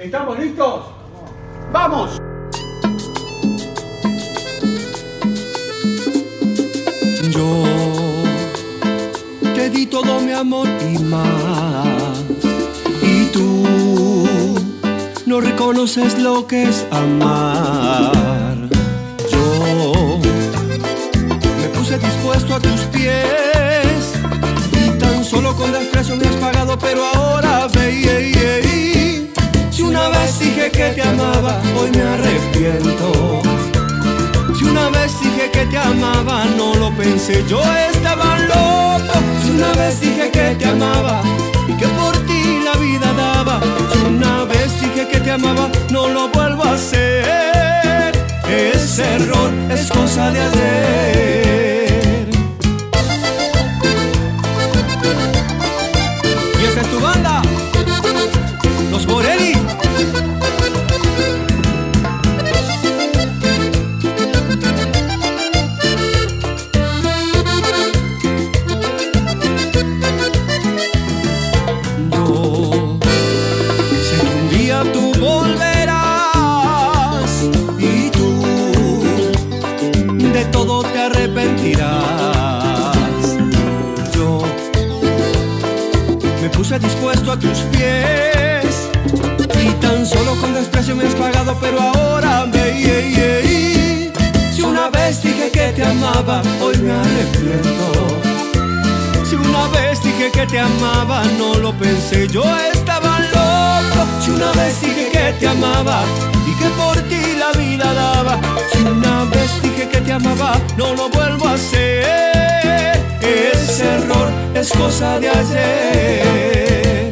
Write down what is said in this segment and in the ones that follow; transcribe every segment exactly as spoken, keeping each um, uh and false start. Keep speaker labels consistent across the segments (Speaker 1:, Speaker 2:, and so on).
Speaker 1: ¿Estamos listos? ¡Vamos!
Speaker 2: Yo te di todo mi amor y más, y tú no reconoces lo que es amar. Yo me puse dispuesto a tus pies y tan solo con desprecio me has pagado, pero ahora ve, yeah, yeah. Si una vez dije que te amaba, hoy me arrepiento. Si una vez dije que te amaba, no lo pensé, yo estaba loco. Si una vez dije que te amaba y que por ti la vida daba. Si una vez dije que te amaba, no lo vuelvo a hacer. Ese error es cosa de ayer. Y esta es tu banda, Los Borelli. Tú volverás y tú de todo te arrepentirás. Yo me puse dispuesto a tus pies y tan solo con desprecio me has pagado, pero ahora ve, yeah, yeah. Si una vez dije que te amaba, hoy me arrepiento. Si una vez dije que te amaba, no lo pensé, yo estaba loco. Si una vez dije que te amaba y que por ti la vida daba. Si una vez dije que te amaba, no lo vuelvo a hacer. Ese error es cosa de ayer.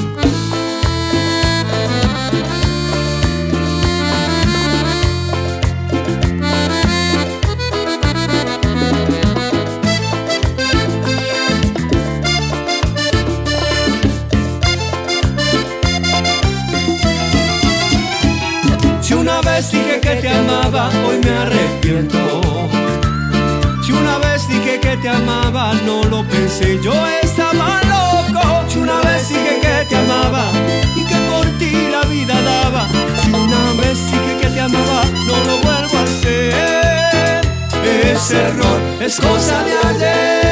Speaker 2: Si una vez dije que te amaba, hoy me arrepiento. Si una vez dije que te amaba, no lo pensé, yo estaba loco. Si una vez dije que te amaba y que por ti la vida daba. Si una vez dije que te amaba, no lo vuelvo a hacer. Ese error es cosa de ayer.